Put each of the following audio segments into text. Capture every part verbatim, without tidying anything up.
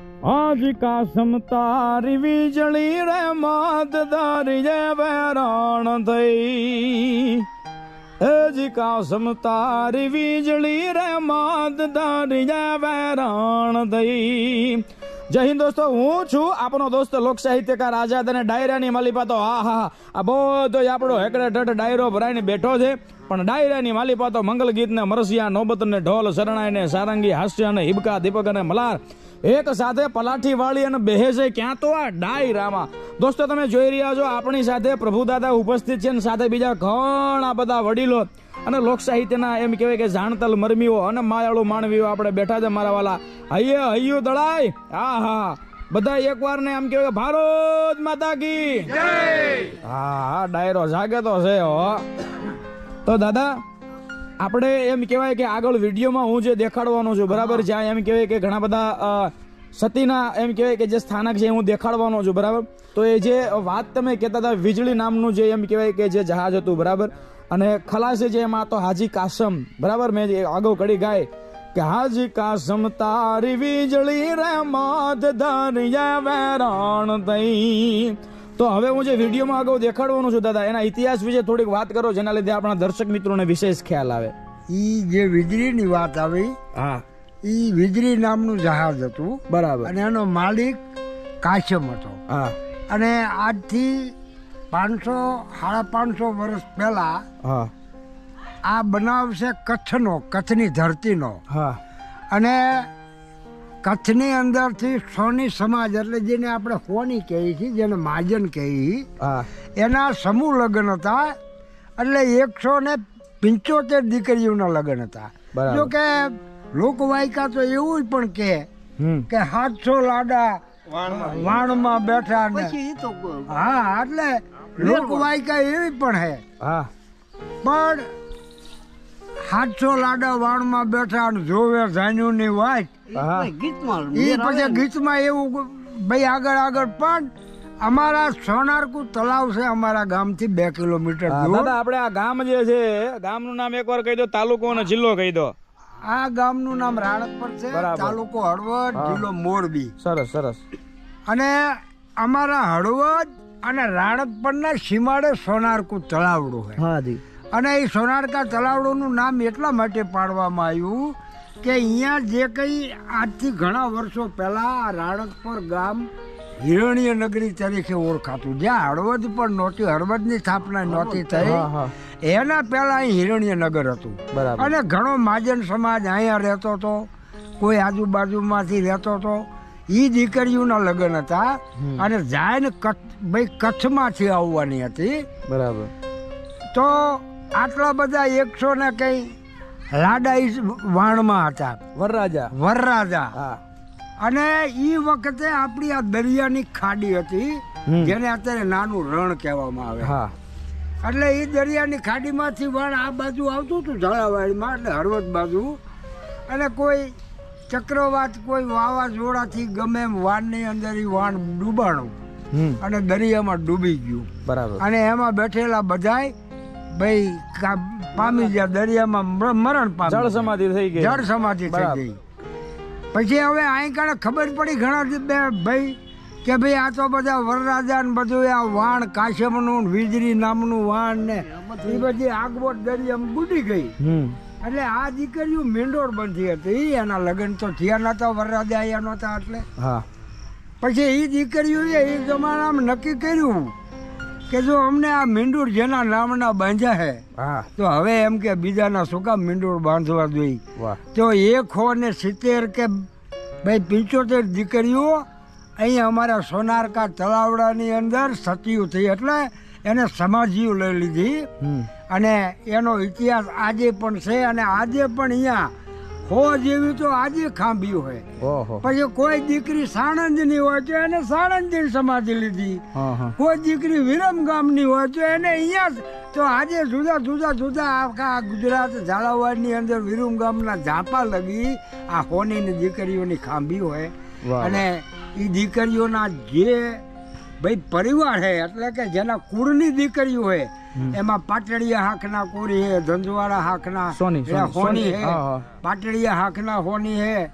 आज कासम तारी वीजળી રે માત તારી જે વેરાણ થઈ એજી કાસમ તારી વીજળી રે માત તારી જે વેરાણ થઈ। જય હિન્દ દોસ્તો, હું છું આપણો દોસ્ત લોક સાહિત્યકાર આઝાદ અને ડાયરાની માલિપા તો હા હા આ બધો આપણો હેકડે ઢટ ડાયરો ભરાઈને બેઠો છે, પણ ડાયરાની માલિપા તો મંગલ ગીત ને મરસિયા નોબત ને ઢોલ શરણાઈ ને સારંગી હાસ્ય અને હિબકા દીપક અને મલાર એક સાથે પલાઠી વાળી અને બેહે છે ક્યાં તો આ ડાયરામાં। દોસ્તો તમે જોઈ રહ્યા છો આપણી સાથે પ્રભુ દાદા ઉપસ્થિત છે અને સાથે બીજા ઘણા બધા વડીલો અને લોક સાહિત્યના એમ કહેવાય કે જાણતલ મરમીઓ અને માયાળુ માનવીઓ આપણે બેઠા છે મારા વાલા। હૈયે હૈયું દળાય હા હા બધા એકવાર ને એમ કહેવાય ભારત માતા કી જય। હા હા ડાયરો જાગે તો છે હો। તો દાદા આપણે એમ કહેવાય કે આગળ વિડીયોમાં હું જે દેખાડવાનો છું બરાબર, જ્યાં એમ કહેવાય કે ઘણા બધા સતીના એમ કહેવાય કે જે સ્થાનક છે હું દેખાડવાનો છું બરાબર। તો એ જે વાત તમે કહેતા હતા વીજળી નામનું જે એમ કહેવાય કે જે જહાજ હતું બરાબર, અને ખલાસી જે એમાં તો હાજી કાસમ બરાબર, મેં આગળ કડી ગાય કે હાજી કાસમ તારી વીજળી રે માત ધારી વેરાણ થઈ। તો હવે હું જે વિડીયોમાં આગળ દેખાડવાનું છું દાદા એના ઇતિહાસ વિશે થોડીક વાત કરો, જેના લીધે આપણા દર્શક મિત્રોને વિશેષ ખ્યાલ આવે। ઈ જે વીજળીની વાત આવી, હા, ઈ વીજળી નામનું જહાજ હતું બરાબર, અને એનો માલિક કાશમ હતો। હા, અને આજથી પાંચસો સાડા પાંચસો વર્ષ પહેલા હા આ બનાવ છે કચ્છનો, કચ્છની ધરતીનો। હા, અને કચ્છની અંદરથી સોની સમાજ એટલે જેને આપણે સોની કહીએ છીએ, જેને મહાજન કહીએ, એના સમૂહ લગ્ન હતા, એટલે એકસો ને પંચોતેર દીકરીઓના લગ્ન હતા। જો કે લોકવાયકા તો એવું પણ કે કે સાતસો લાડા વાણમાં બેઠા ને, હા એટલે લોકવાયકા એવી પણ હે, પણ સાતસો લાડા વાણમાં બેઠા જોવે જાન્યું ની વાત એ પછી ગીતમાં એવું ભાઈ આગળ આગળ। પણ અમારા સોનારકુ તલાવ છે અમારા ગામથી બે કિલોમીટર દૂર। દાદા આપણે આ ગામ જે છે ગામનું નામ એકવાર કહી દો, તાલુકો અને જિલ્લો કહી દો। આ ગામનું નામ રાણકપર છે, તાલુકો હળવદ, જિલ્લો મોરબી। સરસ સરસ। અને અમારા હળવદ અને રાણકપરના સીમાડે સોનારકુ તલાવડું છે। હા જી। અને એ સોનારકા તલાવડુંનું નામ એટલા માટે પાડવામાં આવ્યું કે અહીંયા જે કંઈ આજથી ઘણા વર્ષો પહેલા રાણકપર ગામ હિરણ્ય નગરી તરીકે ઓળખાતું, જ્યાં હળવદ પણ નહોતી, હળવદની સ્થાપના નહોતી થઈ, એના પહેલા અહીં હિરણ્ય નગર હતું। અને ઘણો મહાજન સમાજ અહીંયા રહેતો હતો, કોઈ આજુબાજુમાંથી રહેતો હતો। એ દીકરીઓના લગ્ન હતા અને જાય ને કચ્છ ભાઈ કચ્છમાંથી આવવાની હતી બરાબર। તો આટલા બધા એકસો ને કઈ લાડા વાણમાં હતા, વરરાજા વરરાજા। અને ઈ વખતે આપણી આ દરિયાની ખાડી હતી, જેને અત્યારે નાનું રણ કહેવામાં આવે। હા, એટલે એ દરિયાની ખાડીમાંથી વાણ આ બાજુ આવતું હતું ઝાલાવાડીમાં, એટલે હળવદ બાજુ। અને કોઈ ચક્રવાત કોઈ વાવાઝોડાથી ગમે એમ વાણની અંદર ઈ વાણ ડૂબાણું અને દરિયામાં ડૂબી ગયું બરાબર। અને એમાં બેઠેલા બધાય ભાઈ પામી ગયા, દરિયામાં મરણ પામ્યા, જળ સમાધિ થઈ ગઈ, જળ સમાધિ થઈ ગઈ। પછી હવે અહીં કારણે ખબર પડી ઘણા ભાઈ કે ભાઈ આ તો બધા વરરાજા ને બધું આ વાણ કાશમનું વીજળી નામનું વાણ ને એ બધી આગવટ દરિયામાં બુડી ગઈ। એટલે આ દીકરીઓ મેંડોર બંધી હતી, એના લગ્ન તો થયા નતા, વરરાજા અહીંયા નહોતા એટલે। હા, પછી એ દીકરીઓએ એ જમાનામાં નક્કી કર્યું કે જો અમને આ મીંડુર જેના નામના બાંધ્યા હે તો હવે એમ કે બીજાના શું કામ મીંડુર બાંધવા જોઈએ। તો એકસો ને સિત્તેર કે ભાઈ પંચોતેર દીકરીઓ અહીંયા અમારા સોનારકા તલાવડાની અંદર સતીયું થઈ, એટલે એને સમાધિઓ લઈ લીધી। અને એનો ઇતિહાસ આજે પણ છે, અને આજે પણ અહીંયા હો જેવી તો આજે ખાંભી હોય। પછી કોઈ દીકરી સાણંદની હોય તો એને સાણંદની સમાધિ લીધી, કોઈ દીકરી વિરમ ગામની હોય તો એને અહીંયા તો આજે જુદા જુદા જુદા આખા ગુજરાત ઝાલાવાડની અંદર વિરમ ગામના ઝાપા લગી આ હોનીની દીકરીઓની ખાંભી હોય। અને એ દીકરીઓના જે ભાઈ પરિવાર હે, એટલે કે જેના કુળની દીકરીઓ હોય એમાં પાટડિયા હાકના કોરી હે, ધંધવાળા હાકના સોની હે, પાટડિયા હાકના હોની હે,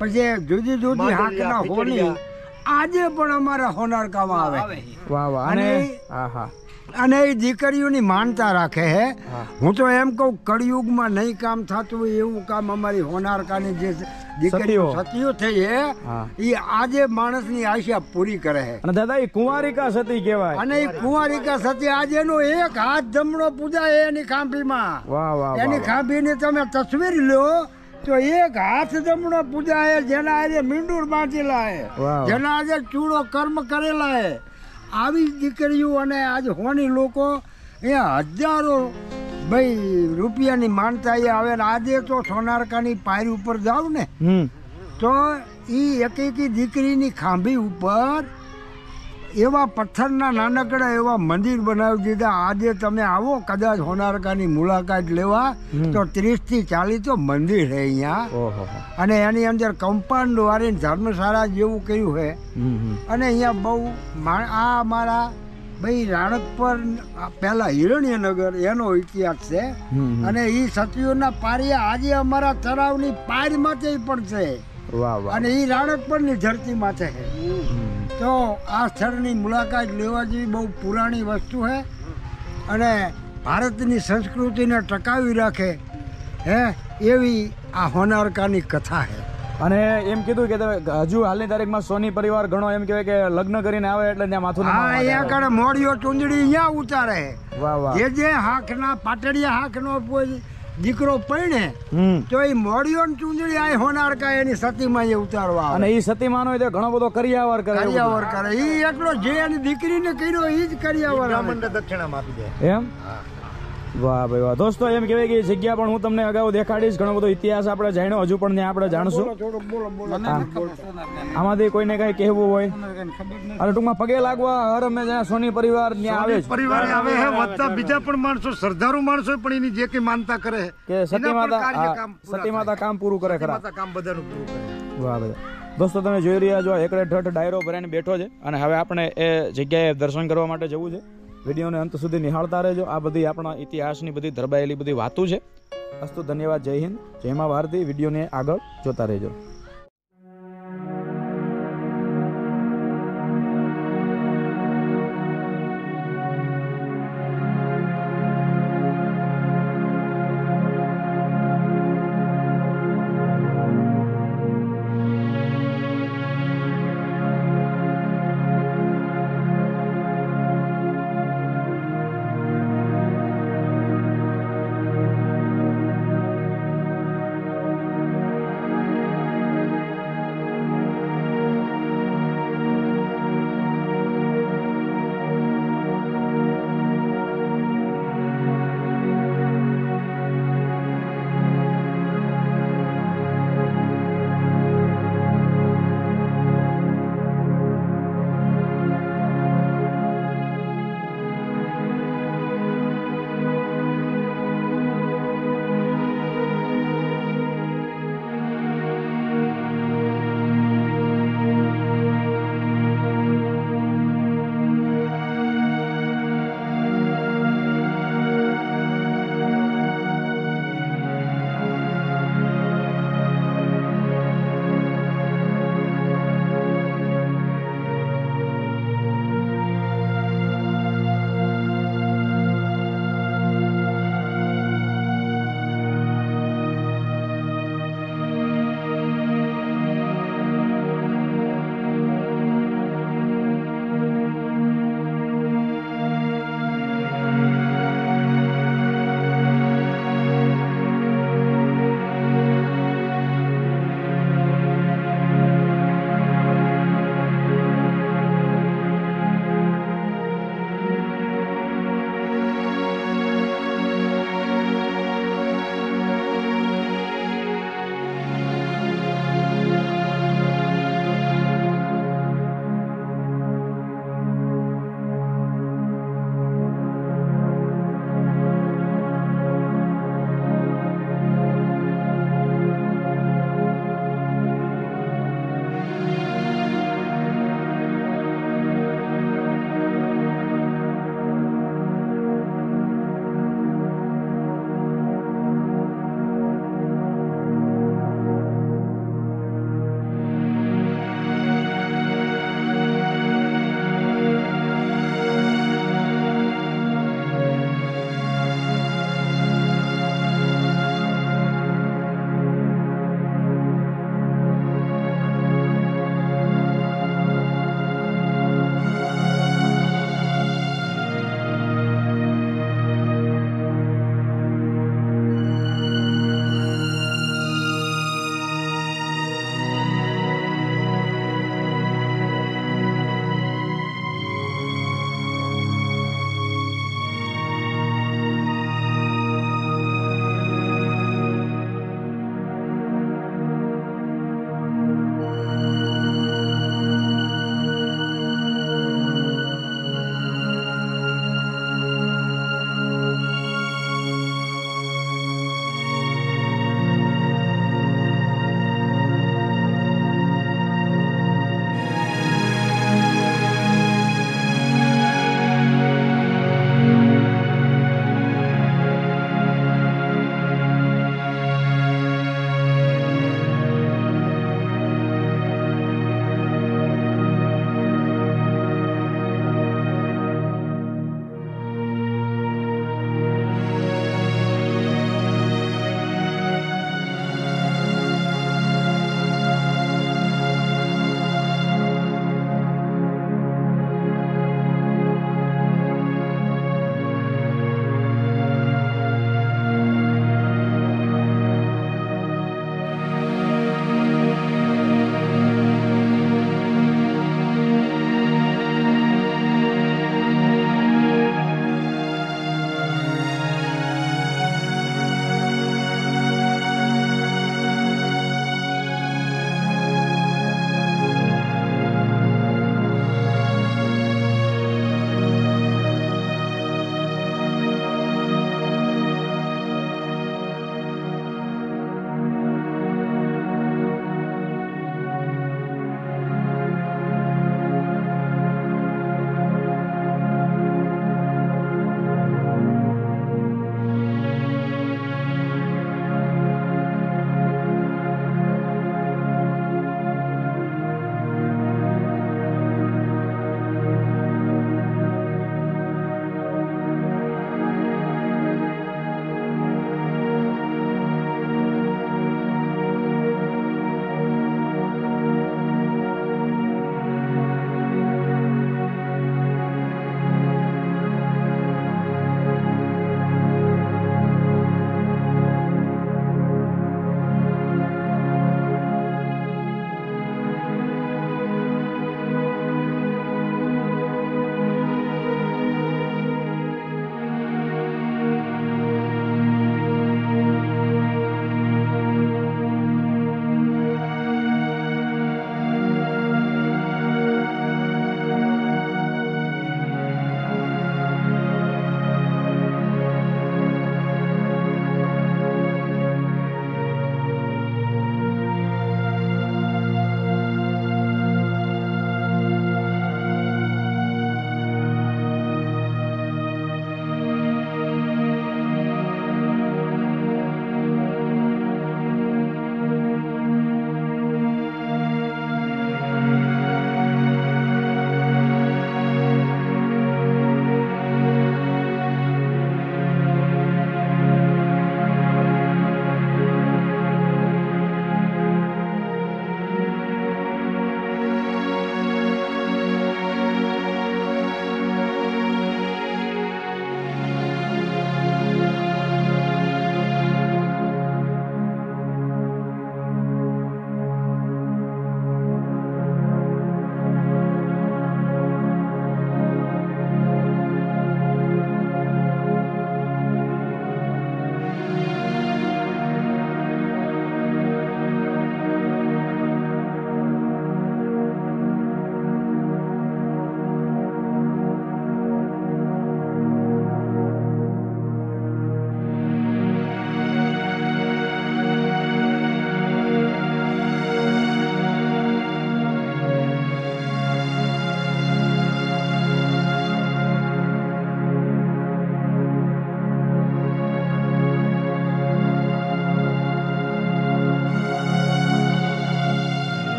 પછી જુદી જુદી હાકના હોની આજે પણ અમારા હોનારકામાં આવે. વાહ વાહ. અને હા હા અને એ દીકરીઓની માનતા રાખે હે. હું તો એમ કહું કળિયુગમાં નહીં કામ થતું હોય એવું કામ અમારી હોનારકાની જે દીકરીઓ સતીઓ થઈ હે એ આજે માણસની આશા પૂરી કરે છે. અને દાદા એ કુંવારિકા સતી કહેવાય. અને એ કુંવારિકા સતી આજે એનો એક હાથ જમણો પૂજાય એની ખાંભીમાં. વાહ વાહ. એની ખાંભીની તમે તસવીર લો તો એક હાથ જમણો પૂજાય જેના આજે મીંડુર બાંધેલા હે, જેના આજે ચૂડો કર્મ કરેલા હે. આવી દીકરીઓ અને આજ હોની લોકો એ હજારો ભાઈ રૂપિયાની માનતા એ આવે ને આજે તો સોનારકાની પાયરી ઉપર જાવ ને તો એ એક એક દીકરીની ખાંભી ઉપર એવા પથ્થરના નાનકડા એવા મંદિર બનાવી દીધા. આજે તમે આવો કદાચ હોનારકાની મુલાકાત લેવા તો ત્રીસ થી ચાલીસ તો મંદિર છે અહીંયા. અને એની અંદર કમ્પાઉન્ડ વાળી ધર્મશાળા જેવું કર્યું છે. અને અહીંયા બહુ આ અમારા ભાઈ રાણકપર પહેલા હિરણ્યનગર એનો ઇતિહાસ છે. અને એ સતીઓના પારિયા આજે અમારા તળાવની પાર માથે પણ છે. અને એ રાણકપરની ધરતી માથે છે. તો આ સ્થળની મુલાકાત લેવા જેવી બહુ પુરાણી વસ્તુ છે અને ભારતની સંસ્કૃતિને ટકાવી રાખે હે એવી આ હોનારકાની કથા છે. અને એમ કીધું કે હજુ હાલની તારીખમાં સોની પરિવાર ઘણો એમ કહેવાય કે લગ્ન કરીને આવે એટલે ત્યાં માથું હા અહીંયા કડે મોડિયો ચૂંદડી અહીંયા ઉતારે. વાહ વાહ. જે જે હાકના પાટડિયા હાકનો દીકરો પૈણે તો એ મોડિયો ચૂંદડી આ હોનારકા એની સતીમાં એ ઉતારવા. અને એ સતીમાં નો ઘણો બધો કરિયાવર કરે. કરિયાવર કરે એ એટલો જે એની દીકરીને કર્યો એ જ કરિયાવર દક્ષિણામાં આપી દે એમ. વાહ ભાઈ વાહ. દોસ્તો એમ કહેવાય કે જગ્યા પણ હું તમને અગાઉ દેખાડીશ. ઘણો બધો ઇતિહાસ આપણે જાણ્યો, હજુ પણ આપણે જાણશું. આમાંથી કોઈને કઈ કહેવું હોય અને ટૂંકમાં પગે લાગવા હર અમે જ્યાં સોની પરિવાર ત્યાં આવે છે. પરિવાર આવે છે વધતા બીજા પણ માણસો શ્રદ્ધાળુ માણસો પણ એની જે કઈ માનતા કરે કે સતી માતા સતી માતા કામ પૂરું કરે ખરા. કામ બધાનું પૂરું કરે. વાહ ભાઈ. દોસ્તો તમે જોઈ રહ્યા છો એકડે ઠઠ ડાયરો ભરાઈને બેઠો છે અને હવે આપણે એ જગ્યાએ દર્શન કરવા માટે જવું છે. વિડીયોને અંત સુધી નિહાળતા રહેજો. આ બધી આપણા ઇતિહાસની બધી ધરબાયેલી બધી વાતો છે. અસ્તુ ધન્યવાદ. જય હિન્દ, જય મા ભારતી. વિડીયોને આગળ જોતા રહેજો.